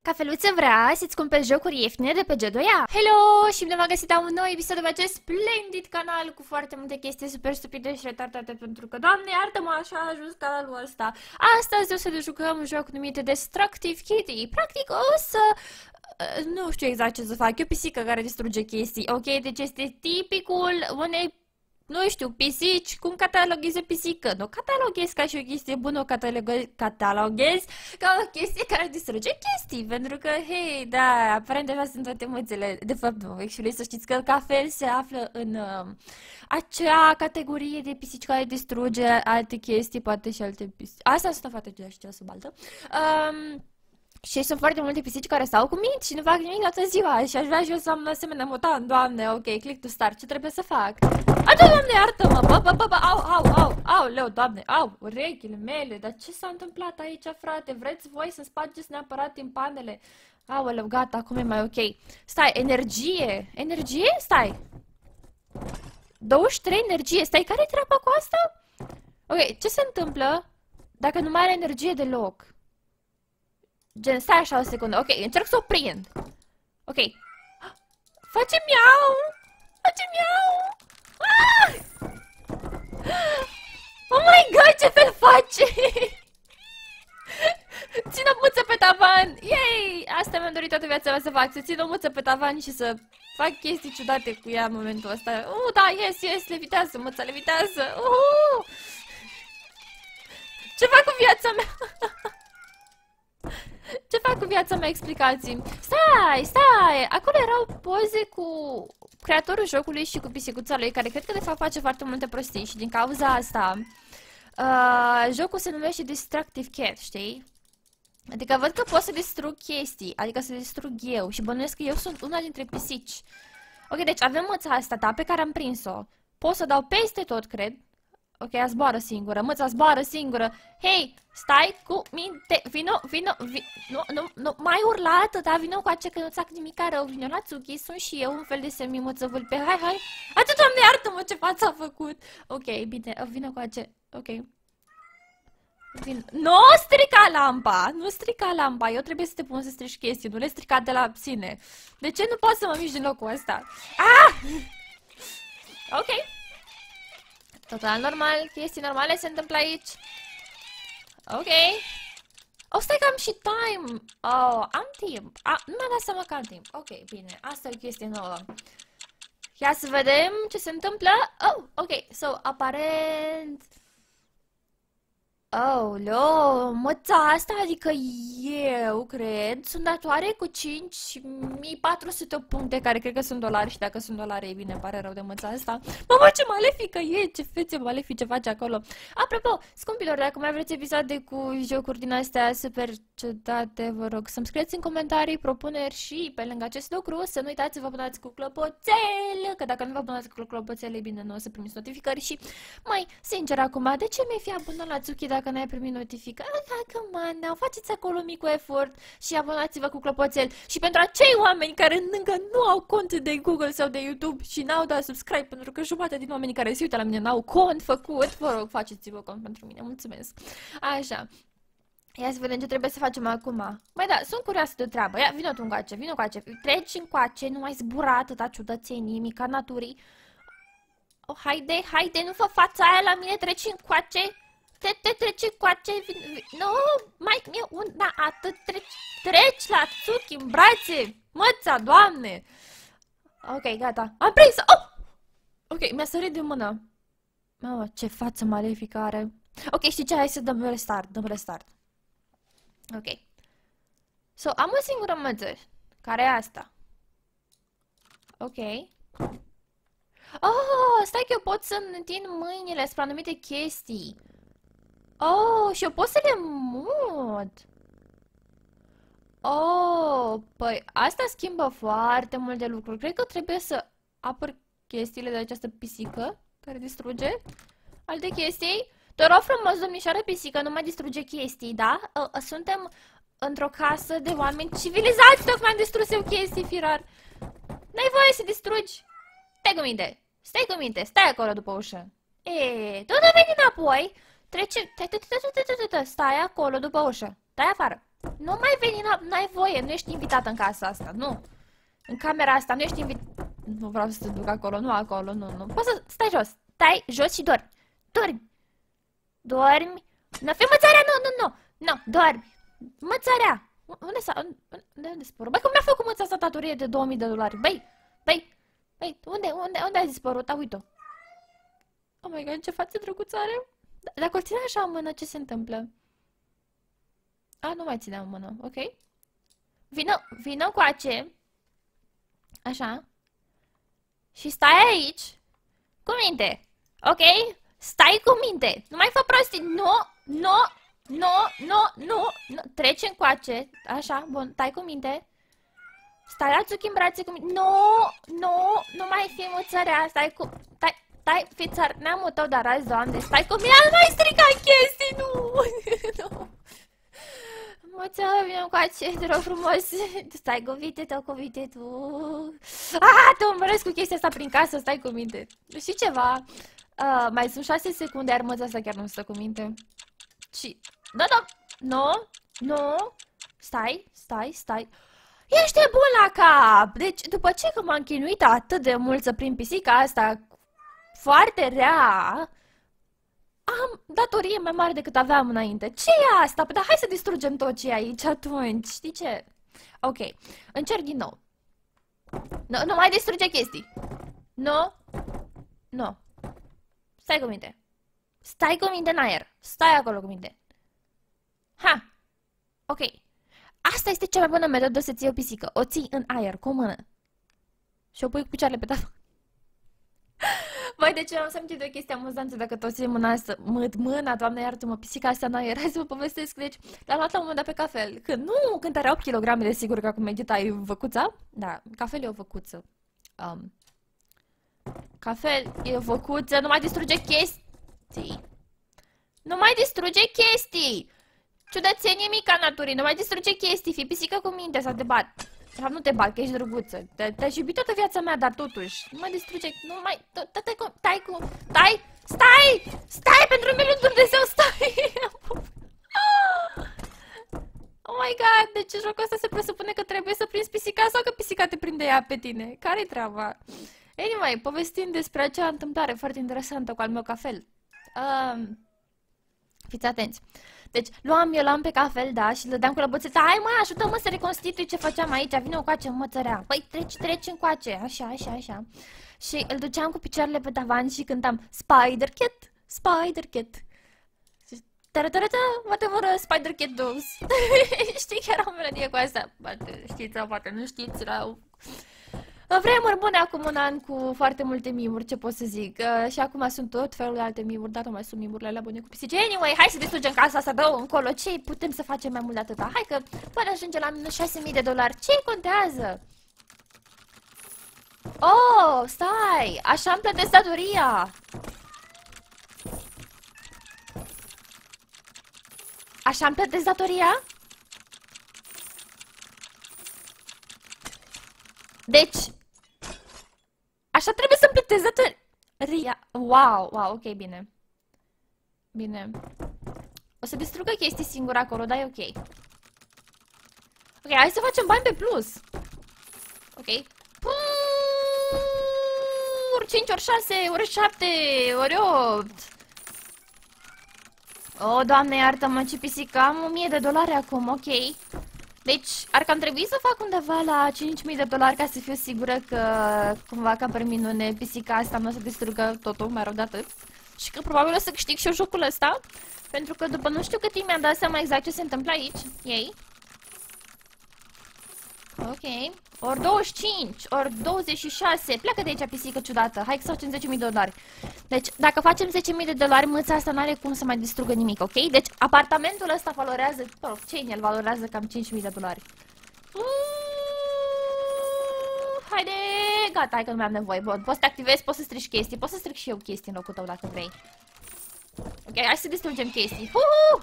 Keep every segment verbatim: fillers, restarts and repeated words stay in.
Cafeluță vrea să-ți cumperi jocuri ieftine de pe G doi A. Hello! Și bine v-am găsit la un nou episod pe acest splendid canal cu foarte multe chestii super stupide și retardate, pentru că, Doamne, iartă-mă, așa a ajuns canalul ăsta. Astăzi o să ne jucăm un joc numit Destructive Kitty. Practic o să... nu știu exact ce să fac, e o pisică care distruge chestii, ok? Deci este tipicul unei... nu știu, pisici, cum cataloghezi o pisică? Nu cataloghez ca și o chestie bună, o cataloghez ca o chestie care distruge chestii, pentru că, hei, da, aparent așa sunt toate mâțele. De fapt, nu, actually, să știți că cafel se află în uh, acea categorie de pisici care distruge alte chestii, poate și alte pisici. Asta sunt o fată de așa sub altă. Um, Și sunt foarte multe pisici care stau cu minți și nu fac nimic toată ziua și aș vrea și eu să am asemenea mutant, Doamne, ok, click to start, ce trebuie să fac? Adu, Doamne, iartă-mă, bă, bă, bă, bă, au, au, au, au, leu, Doamne, au, urechile mele, dar ce s-a întâmplat aici, frate? Vreți voi să spargeți neapărat timpanele? Aoleu, gata, acum e mai ok. Stai, energie, energie? Stai. douăzeci și trei energie, stai, care-i treaba cu asta? Ok, ce se întâmplă dacă nu mai are energie deloc? Gen, stai așa o secundă. Ok, încerc să o prind. Ok. Face miau! Face miau! Ah! Oh my god, ce fel face! Țin o muță pe tavan! Yay! Asta mi-am dorit toată viața mea să fac. Să țin o muță pe tavan și să fac chestii ciudate cu ea în momentul ăsta. Uh, da, yes, yes, levitează, muța, levitează! Uh! Ce fac cu viața mea? Ce fac cu viața mea? Explicați-mi. Stai, stai! Acolo erau poze cu creatorul jocului și cu pisicuța lui, care cred că de fapt face foarte multe prostii și din cauza asta uh, jocul se numește Destructive Cat, știi? Adică văd că pot să distrug chestii, adică să distrug eu și bănuiesc că eu sunt una dintre pisici. Ok, deci avem măța asta, da, pe care am prins-o. Pot să dau peste tot, cred. Ok, ea zboară singură, măța zboară singură. Hei, stai cu minte, vino, vino, vino, nu, nu, nu, mai urlat, da, vino cu aceea că nu-ți fac nimic rău, vino la Tsuki, sunt și eu un fel de semi-măță vulpe, hai, hai. Atât, Doamne, iartă-mă, ce față a făcut. Ok, bine, vino cu aceea, ok. Vin. Nu strica lampa, nu strica lampa, eu trebuie să te pun să strici chestii, nu le strica de la sine. De ce nu poți să mă miști din locul ăsta? Ah! Ok. Total normal, chestii normale se întâmplă aici. Ok. O, stai că am și time. Oh, am timp. Ah, nu mi-am dat seama că am timp. Ok, bine, asta e o chestie nouă. Ia să vedem ce se întâmplă. Oh, ok, so, aparent... Oh, lo, măța asta, adică eu, cred, sunt datoare cu cinci mii patru sute puncte, care cred că sunt dolari și dacă sunt dolari, e bine, îmi pare rău de măța asta. Mamă, ce malefică e, ce fețe malefice face acolo. Apropo, scumpilor, dacă mai vreți episoade cu jocuri din astea super ciudate, vă rog să-mi scrieți în comentarii propuneri și pe lângă acest lucru să nu uitați să vă abonați cu clopoțel, că dacă nu vă abonați cu clopoțel, e bine, nu o să primiți notificări și, mai, sincer acum, de ce mi-ai fi abonat la Tsuki dacă n-ai primit notificări? Dacă mă, faceți acolo micul efort și abonați-vă cu clopoțel. Și pentru acei oameni care încă nu au cont de Google sau de YouTube și n-au dat subscribe, pentru că jumătate din oamenii care se uită la mine n-au cont făcut, vă rog, faceți-vă cont pentru mine, mulțumesc. Așa. Ia să vedem ce trebuie să facem acum. Băi, da, sunt curioasă de treabă. Ia, vină tu încoace, vină încoace. Treci încoace, nu mai zbura atâta ciudățenie, mica naturii. Oh, haide, haide, nu fă fața aia la mine, treci încoace. Te, te treci încoace, nu, mai e una, atât, treci, treci la Tsuki în brațe. Măța, Doamne. Ok, gata, am prins-o. Oh! Ok, mi-a sărit de mână. Mamă, ce față malefică are. Ok, știi ce, hai să dăm restart, dăm restart. Ok. So, am o singură măță. Care e asta? Ok. Oh, stai că eu pot să-mi întind mâinile spre anumite chestii. Oh, și eu pot să le mut. Oh, păi asta schimbă foarte multe lucruri. Cred că trebuie să apăr chestiile de această pisică care distruge alte chestii. Te rog frumos, domnișoară pisică, nu mai distruge chestii, da? Suntem într-o casă de oameni civilizați, tocmai am distrus eu chestii, firar. N-ai voie să distrugi. Stai cu minte, stai cu minte, stai acolo după ușă. E, tot veni înapoi. Trece, stai acolo după ușă. Stai afară. Nu mai veni, n-ai voie, nu ești invitată în casa asta, nu. În camera asta, nu ești invitată. Nu vreau să te duc acolo, nu acolo, nu, nu. Poți să stai jos, stai jos și dormi. Dormi. Dormi. Nu fi mățarea, nu, nu, nu. Nu, dormi. Mățarea. Unde s-a... Unde, unde spărut? Băi, cum mi-a făcut măța asta datorie de două mii de dolari? Băi, băi, băi, unde, unde, unde ai dispărut? A, uite-o. Oh my god, ce față drăguță are. Dacă o ține așa în mână, ce se întâmplă? A, nu mai ține în mână, ok? Vină, vină coace. Așa. Și stai aici. Cu minte. Ok? Stai cu minte. Nu mai fă prostii. Nu, nu, nu, nu, nu, nu. Treci încoace. Așa, bun, stai cu minte. Stai la țuchi în brațe cu minte. Nu, nu, nu mai fi muțărea. Stai cu... Stai, stai, fițar, neamul tău, dar azi, Doamne, stai cu mine. Nu mai strica chestii, nu. Nu. Măță, vină încoace, te rog frumos. Stai cu minte, tău cu minte, tu. Ah, te umăresc cu chestia asta prin casă, stai cu minte. Și ceva. Uh, mai sunt șase secunde, iar măța asta chiar nu stă cu minte. Și... Da, da. Nu, nu. Stai, stai, stai. Ești bun la cap. Deci, după ce că m-am chinuit atât de mult să prind pisica asta foarte rea, am datorie mai mare decât aveam înainte. Ce e asta? Păi, dar hai să distrugem tot ce e aici atunci. Știi ce? Ok. Încerc din nou. Nu, nu mai distruge chestii. Nu. Nu. Stai cu minte. Stai cu minte în aer. Stai acolo cu minte. Ha. Ok. Asta este cea mai bună metodă să ții o pisică. O ții în aer, cu o mână. Și o pui cu picioarele pe tavă. Vai, de ce am să-mi de o chestie amuzantă dacă tot ții mâna asta, mât mâna, Doamne iartă-mă, pisica asta în aer. Hai să vă povestesc, deci l-am luat la un moment dat pe cafel. Când, nu, când are opt kilograme, desigur că acum meditai văcuța. Da, cafel e o văcuță. Um, cafel e o văcuță, nu mai distruge chestii. Nu mai distruge chestii. Ciudățenie mica naturii, nu mai distruge chestii, fii pisică cu minte sau te bat. Sau nu te bat, că ești drăguță. Te-aș iubi toată viața mea, dar totuși, nu mai distruge, nu mai, stai cu, stai cu, stai, stai, stai, pentru mine lui Dumnezeu, stai. Oh my god, deci în jocul ăsta se presupune că trebuie să prinzi pisica sau că pisica te prinde ea pe tine? Care-i treaba? Anyway, povestind despre acea întâmplare foarte interesantă cu al meu cafel. Um, fiți atenți. Deci, luam, eu luam pe cafel, da, și le dădeam cu lăbuțeța. Hai, mă, ajută-mă să reconstitui ce făceam aici. Vine o coace, mă, țărea. Păi, treci, treci încoace. Așa, așa, așa. Și îl duceam cu picioarele pe tavan și cântam Spider Cat, Spider Cat. Tărătărătă, whatever Spider Cat does. Știi că era o melodie cu asta? Poate știți sau poate nu știți, erau... Vremuri bune acum un an cu foarte multe mimuri, ce pot să zic. Uh, și acum sunt tot felul de alte mimuri, dar nu mai sunt mimurile alea bune cu pisici. Anyway, hai să distrugem casa asta, dă-o încolo. Ce putem să facem mai mult de atâta? Hai că până ajunge la minus șase mii de dolari. Ce contează? Oh, stai! Așa îmi plătesc datoria! Așa îmi plătesc datoria? Deci... Așa trebuie să-mi plătesc datoria. Wow, wow, ok, bine. Bine. O să distrugă chestii singure acolo, dar e ok. Ok, hai să facem bani pe plus. Ok. Ori cinci, ori șase, ori șapte, ori opt. Oh, Doamne, iartă-mă, ce pisică. Am o mie de dolari acum, ok. Deci, ar cam trebui să fac undeva la cinci mii de dolari ca să fiu sigură că, cumva, ca pe minune, pisica asta nu o să distrugă totul, mai rău de atât. Și că probabil o să câștig și eu jocul ăsta. Pentru că după nu știu cât timp mi-am dat seama exact ce se întâmplă aici. Ei. Ok. Ori douăzeci și cinci, ori douăzeci și șase. Pleacă de aici, pisică ciudată. Hai să facem zece mii de dolari. Deci, dacă facem zece mii de dolari, mâța asta n-are cum să mai distrugă nimic, ok? Deci, apartamentul ăsta valorează, oh, ce în el valorează cam cinci mii de dolari. Uuuu, haide, gata, hai că nu mai am nevoie. Bun, poți să te activezi, poți să strici chestii, poți să stric și eu chestii în locul tău dacă vrei. Ok, hai să distrugem chestii. Uhu!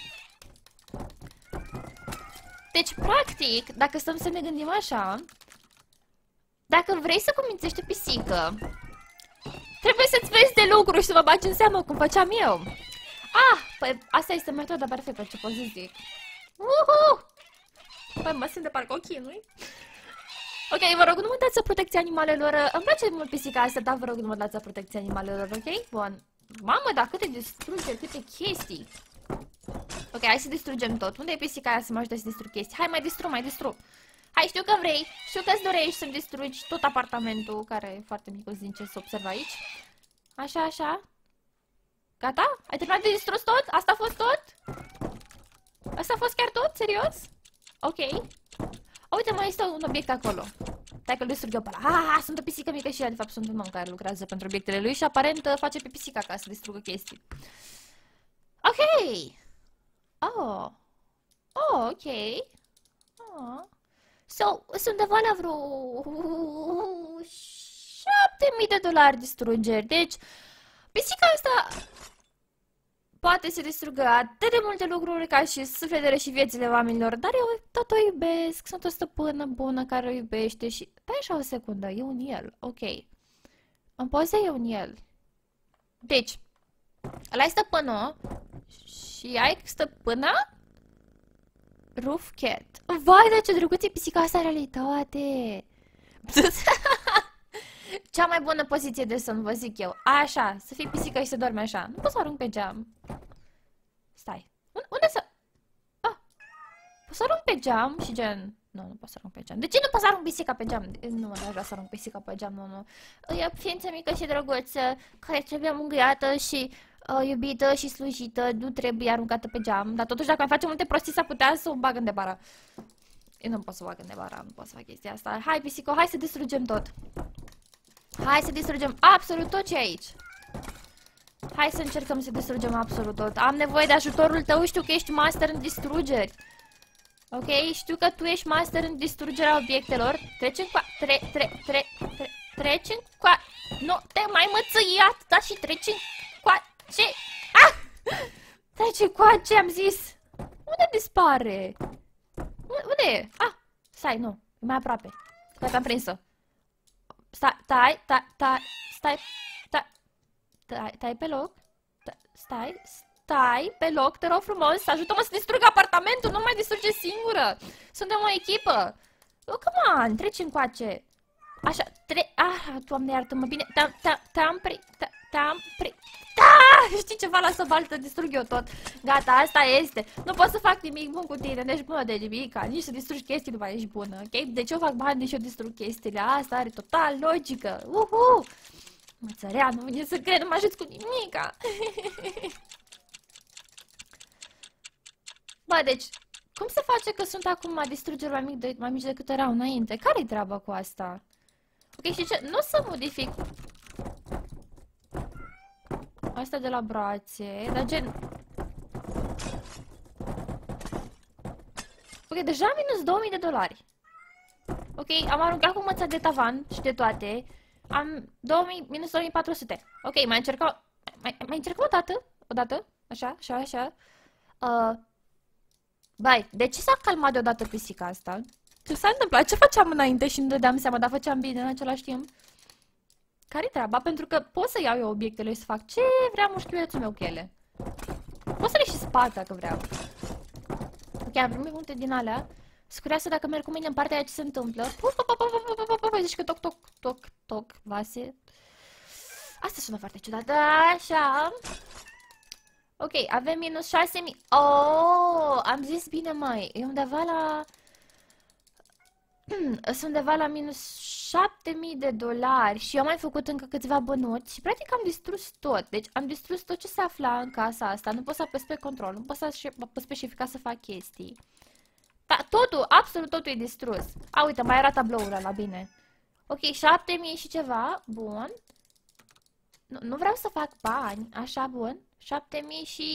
Deci, practic, dacă stăm să ne gândim așa, dacă vrei să cumințești o pisică, trebuie să-ți vezi de lucru și să mă bagi în seamă cum făceam eu. Ah, păi asta este metoda perfectă, ce pot să zic. Uhu! Băi, mă simt de parcă o chinui. Ok, vă rog, nu mă dați protecția animalelor. Îmi place mult pisica asta, dar vă rog, nu mă dați protecția animalelor, ok? Bun. Mamă, dar câte distrugeri, câte chestii. Ok, hai să distrugem tot. Unde e pisica aia să mă ajute să distrug chestii? Hai, mai distrug, mai distrug. Hai, știu că vrei, știu că-ți dorești să-mi distrugi tot apartamentul, care e foarte micuț din ce se observă aici. Așa, așa. Gata? Ai terminat de distrus tot? Asta a fost tot? Asta a fost chiar tot? Serios? Ok. Uite, mai este un obiect acolo. Stai că-l distrug eu pe ăla. Ah, sunt o pisică mică și ea, de fapt sunt un om care lucrează pentru obiectele lui și aparent face pe pisica ca să distrugă chestii. Ok. Oh. Oh, ok. Oh. So, sunt undeva la vreo șapte mii de dolari distrugeri. Deci, pisica asta poate să distrugă atât de multe lucruri ca și sufletele și viețile oamenilor, dar eu tot o iubesc, sunt o stăpână bună care o iubește și... Stai așa o secundă, e un el, ok. Îmi poți să iau un el. Deci, ăla e stăpânul și ai stăpâna? Roof Cat. Vai, dar ce drăguț e pisica asta în realitate! Cea mai bună poziție de somn, vă zic eu. Așa, să fii pisică și să dormi așa. Nu pot să arunc pe geam. Stai. Unde să... Ah. Pot să arunc pe geam și gen... Nu, nu pot să arunc pe geam. De ce nu pot să arunc pisica pe geam? Nu, nu aș vrea să arunc pisica pe geam, nu, nu. E o ființă mică și drăguță, care trebuie mângâiată și uh, iubită și slujită. Nu trebuie aruncată pe geam. Dar totuși, dacă mai face multe prostii, s-ar putea să o bag în debara. Eu nu pot să o bag în debara, nu pot să fac chestia asta. Hai, pisico, hai să distrugem tot. Hai să distrugem absolut tot ce e aici. Hai să încercăm să distrugem absolut tot. Am nevoie de ajutorul tău, știu că ești master în distrugeri. Ok, știu că tu ești master în distrugerea obiectelor. Treci în coa... Tre... Tre... Tre... Tre... Treci în coa... Nu te mai mățăiat, dar și treci în coace. Ah! Treci în coace, am zis. Unde dispare? Unde e? Ah, stai, nu, e mai aproape. Gata, am prins-o. Stai, stai, stai, stai, stai, stai, stai, stai pe loc, stai, stai pe loc, te rog frumos, ajută-mă să distrug apartamentul, nu mai distruge singură, suntem o echipă. Oh, come on, treci încoace. Așa, tre... Ah, Doamne, iartă-mă, bine, te-am, te-am pri... te-am pri... Ah, știi ceva, lasă baltă, distrug eu tot. Gata, asta este. Nu pot să fac nimic bun cu tine, deci bună de nimic, nici să distrugi chestii nu mai ești bună, ok? Deci eu fac bani, deci eu distrug chestiile, asta are total logică. Uhu! Mățărea, nu vine să cred, nu mă ajuți cu nimica. Bă, deci, cum se face că sunt acum distrugeri mai, mic de, mai mici decât erau înainte? Care-i treaba cu asta? Ok, și ce? Nu o să modific asta de la brațe, dar gen... Ok, deja am minus două mii de dolari. Ok, am aruncat cu măța de tavan și de toate. Am două mii, minus două mii patru sute. Ok, mai încercăm... Mai, mai încercăm o dată? O dată? Așa, așa, așa. Uh, Bai, de ce s-a calmat deodată pisica asta? Ce s-a întâmplat? Ce făceam înainte și nu dădeam seama, dar făceam bine în același timp? Care-i treaba? Pentru că pot să iau eu obiectele și să fac ce vreau mușchiulețul meu cu ele. Pot să le și spart dacă vreau. Ok, am primit multe din alea. Sunt curioasă dacă merg cu mine în partea aia ce se întâmplă. Zici că toc, toc, toc, toc, vase. Asta sună foarte ciudat. Așa. Ok, avem minus șase mii. Oh, am zis bine, mai. E undeva la... Sunt undeva la minus șapte mii de dolari și eu am mai făcut încă câțiva bănuți și practic am distrus tot. Deci am distrus tot ce se afla în casa asta. Nu pot să apăs pe control, nu pot să apăs pe șefica să fac chestii. Da, totul, absolut totul e distrus. A, uite, mai era tabloul ăla, bine. Ok, șapte mii și ceva, bun. Nu, nu vreau să fac bani, așa, bun. șapte mii și...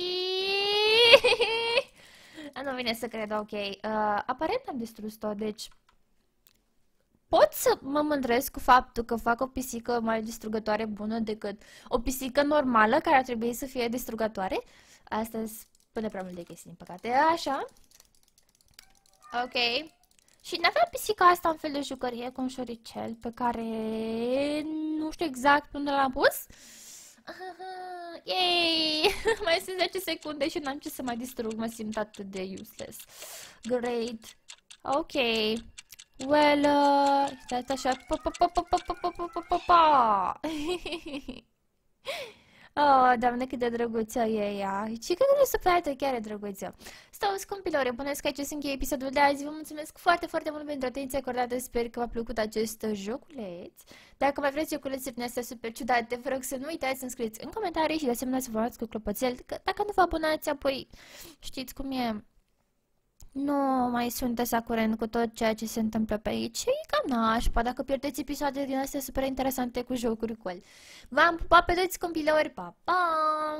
Nu vine să cred, ok. Uh, aparent am distrus tot, deci... Pot să mă mândresc cu faptul că fac o pisică mai distrugătoare bună decât o pisică normală care ar trebui să fie distrugătoare. Astăzi spune prea multe chestii, din păcate. Așa. Ok. Și n-avea pisica asta un fel de jucărie cu un șoricel pe care nu știu exact unde l-am pus. Yay! Mai sunt zece secunde și n-am ce să mai distrug, mă simt atât de useless. Great. Ok. Well, uh, stați așa. Pa, pa, pa, pa, pa, pa, pa, pa, pa, pa. Oh, doamne, cât de drăguță e ea. Și cât de supărată, chiar e drăguță. Stau, scumpilor, puneți că aici se încheie episodul de azi. Vă mulțumesc foarte, foarte mult pentru atenția acordată. Sper că v-a plăcut acest joculeț. Dacă mai vreți joculețe din astea super ciudate, vă rog să nu uitați să înscrieți în comentarii și de asemenea să vă luați cu clopoțel. Că dacă nu vă abonați, apoi știți cum e. Nu mai sunteți la curent cu tot ceea ce se întâmplă pe aici. E cam nașpa dacă pierdeți episoade din astea super interesante cu jocuri cu el. V-am pupat pe toți, compilori, pa, pa!